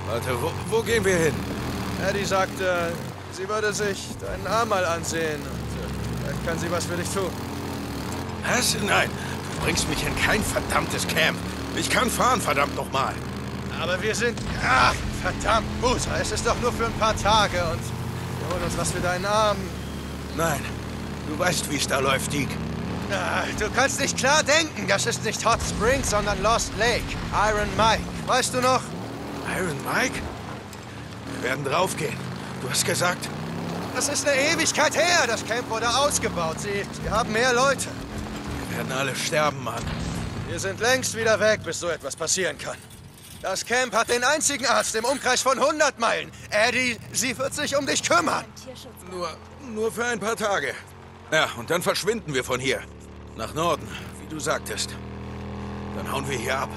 Warte, wo gehen wir hin? Eddie sagte, sie würde sich deinen Arm mal ansehen und vielleicht kann sie was für dich tun. Was? Nein, du bringst mich in kein verdammtes Camp. Ich kann fahren, verdammt nochmal. Aber wir sind... Ach, verdammt, Boozer, es ist doch nur für ein paar Tage und wir holen uns was für deinen Arm. Nein, du weißt, wie es da läuft, Deke. Ach, du kannst nicht klar denken. Das ist nicht Hot Springs, sondern Lost Lake. Iron Mike. Weißt du noch? Iron Mike? Wir werden draufgehen. Du hast gesagt... Das ist eine Ewigkeit her. Das Camp wurde ausgebaut. Sie haben mehr Leute. Wir werden alle sterben, Mann. Wir sind längst wieder weg, bis so etwas passieren kann. Das Camp hat den einzigen Arzt im Umkreis von 100 Meilen. Eddie, sie wird sich um dich kümmern. Nur für ein paar Tage. Ja, und dann verschwinden wir von hier. Nach Norden, wie du sagtest. Dann hauen wir hier ab.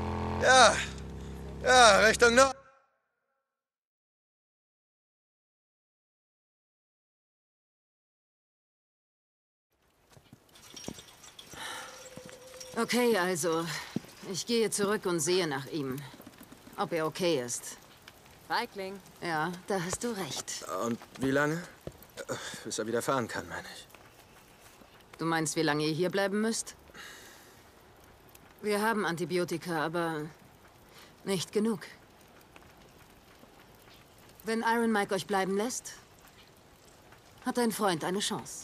Ja, Richtung Norden. Okay, also, ich gehe zurück und sehe nach ihm. Ob er okay ist. Feigling. Ja, da hast du recht. Und wie lange? Bis er wieder fahren kann, meine ich. Du meinst, wie lange ihr hier bleiben müsst? Wir haben Antibiotika, aber nicht genug. Wenn Iron Mike euch bleiben lässt, hat dein Freund eine Chance.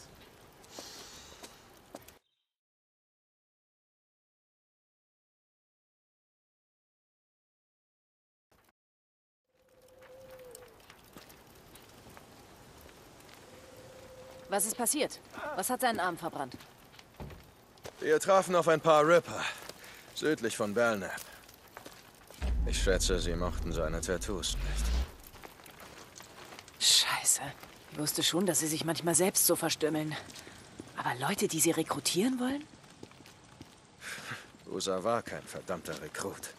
Was ist passiert? Was hat seinen Arm verbrannt? Wir trafen auf ein paar Ripper, südlich von Belknap. Ich schätze, sie mochten seine Tattoos nicht. Scheiße. Ich wusste schon, dass sie sich manchmal selbst so verstümmeln. Aber Leute, die sie rekrutieren wollen? Boozer war kein verdammter Rekrut.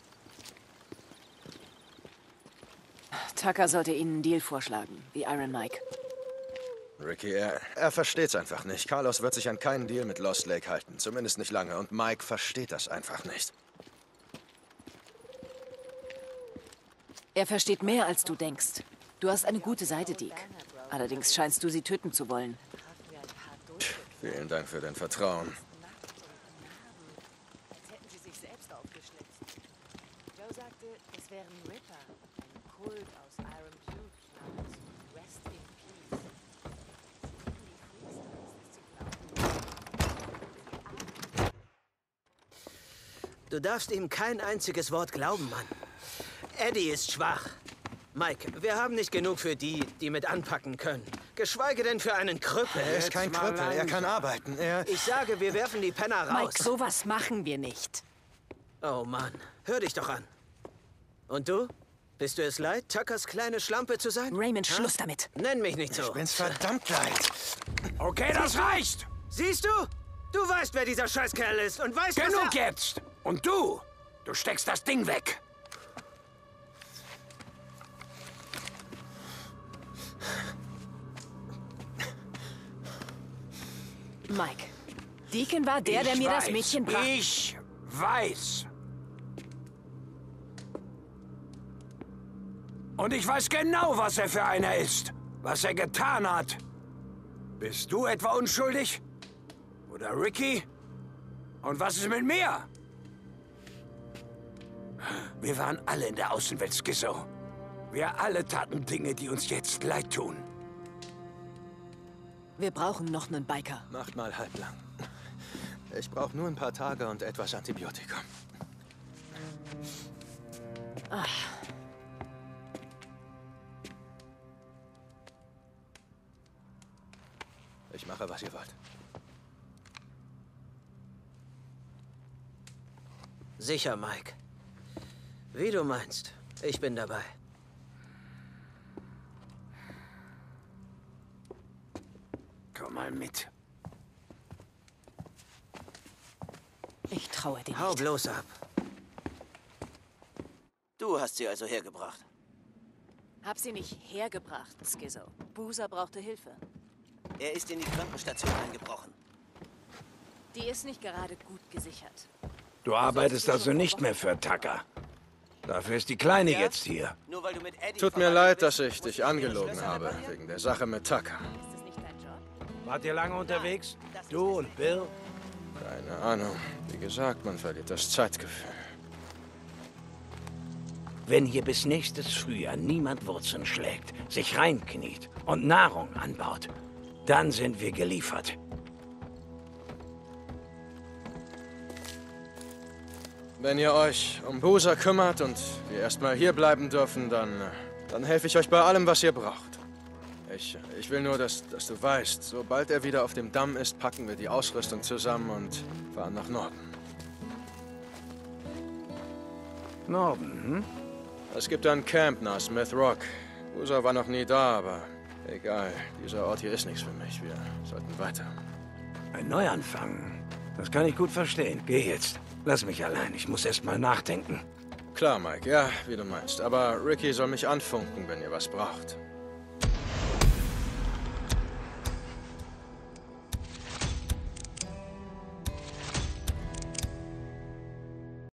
Tucker sollte ihnen einen Deal vorschlagen, wie Iron Mike. Ricky, er versteht's einfach nicht. Carlos wird sich an keinen Deal mit Lost Lake halten. Zumindest nicht lange. Und Mike versteht das einfach nicht. Er versteht mehr, als du denkst. Du hast eine gute Seite, Deke. Allerdings scheinst du sie töten zu wollen. Vielen Dank für dein Vertrauen. Hätten sie sich selbst aufgeschlitzt. Joe sagte, es wären Ripper. Ein Kult aus Iron Butte namens Rest in Peace. Du darfst ihm kein einziges Wort glauben, Mann. Eddie ist schwach. Mike, wir haben nicht genug für die, die mit anpacken können. Geschweige denn für einen Krüppel. Er ist kein Krüppel, er kann arbeiten. Ich sage, wir werfen die Penner raus. Mike, sowas machen wir nicht. Oh Mann, hör dich doch an. Und du? Bist du es leid, Tuckers kleine Schlampe zu sein? Raymond, Schluss damit. Nenn mich nicht so. Ich bin's verdammt leid. Okay, das reicht. Siehst du? Du weißt, wer dieser Scheißkerl ist und weißt, Genug jetzt. Und du steckst das Ding weg. Mike, Deacon war der mir das Mädchen brachte. Ich weiß. Und ich weiß genau, was er für einer ist. Was er getan hat. Bist du etwa unschuldig? Oder Ricky? Und was ist mit mir? Wir waren alle in der Außenwelt Schizo. Wir alle taten Dinge, die uns jetzt leid tun. Wir brauchen noch einen Biker. Macht mal halblang. Ich brauche nur ein paar Tage und etwas Antibiotikum. Ach. Ich mache, was ihr wollt. Sicher, Mike. Wie du meinst. Ich bin dabei. Komm mal mit. Ich traue dir Hau nicht. bloß ab. Du hast sie also hergebracht. Hab sie nicht hergebracht, Schizo. Boozer brauchte Hilfe. Er ist in die Krankenstation eingebrochen. Die ist nicht gerade gut gesichert. Du arbeitest also nicht mehr für Tucker. Dafür ist die Kleine Ja? jetzt hier. Nur weil du mit Eddie Tut mir verwandt leid, bist, dass ich musst dich du die angelogen Schlösser habe, reparieren? wegen der Sache mit Tucker. Ist das nicht dein Job? Wart ihr lange unterwegs? Du und Bill? Keine Ahnung. Wie gesagt, man verliert das Zeitgefühl. Wenn hier bis nächstes Frühjahr niemand Wurzeln schlägt, sich reinkniet und Nahrung anbaut, dann sind wir geliefert. Wenn ihr euch um Boozer kümmert und wir erstmal hier bleiben dürfen, dann helfe ich euch bei allem, was ihr braucht. Ich will nur, dass du weißt, sobald er wieder auf dem Damm ist, packen wir die Ausrüstung zusammen und fahren nach Norden. Norden, hm? Es gibt ein Camp nahe Smith Rock. Boozer war noch nie da, aber egal. Dieser Ort hier ist nichts für mich. Wir sollten weiter. Ein Neuanfang. Das kann ich gut verstehen. Geh jetzt. Lass mich allein. Ich muss erst mal nachdenken. Klar, Mike. Ja, wie du meinst. Aber Ricky soll mich anfunken, wenn ihr was braucht.